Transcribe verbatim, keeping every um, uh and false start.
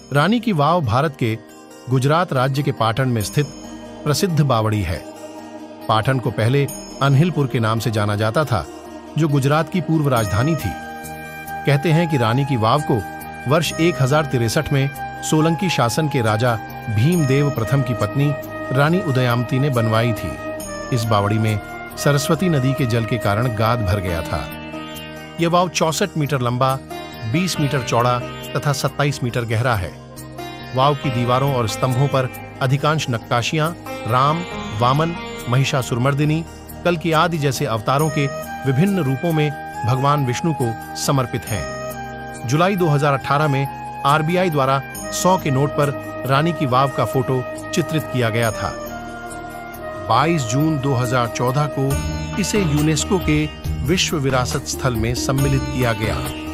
रानी की वाव भारत के गुजरात राज्य के पाटन में स्थित प्रसिद्ध बावड़ी है। पाटन को पहले अनहिलपुर के नाम से जाना जाता था, जो गुजरात की पूर्व राजधानी थी। कहते हैं कि रानी की वाव को वर्ष एक हजार तिरसठ में सोलंकी शासन के राजा भीमदेव प्रथम की पत्नी रानी उदयामती ने बनवाई थी। इस बावड़ी में सरस्वती नदी के जल के कारण गाद भर गया था। यह वाव चौसठ मीटर लंबा, बीस मीटर चौड़ा तथा सत्ताईस मीटर गहरा है। वाव की दीवारों और स्तंभों पर अधिकांश नक्काशियां राम, वामन, महिषासुरमर्दिनी, कल्कि आदि जैसे अवतारों के विभिन्न रूपों में भगवान विष्णु को समर्पित हैं। जुलाई दो हज़ार अठारह में आरबीआई द्वारा सौ के नोट पर रानी की वाव का फोटो चित्रित किया गया था। बाईस जून दो हज़ार चौदह को इसे यूनेस्को के विश्व विरासत स्थल में सम्मिलित किया गया।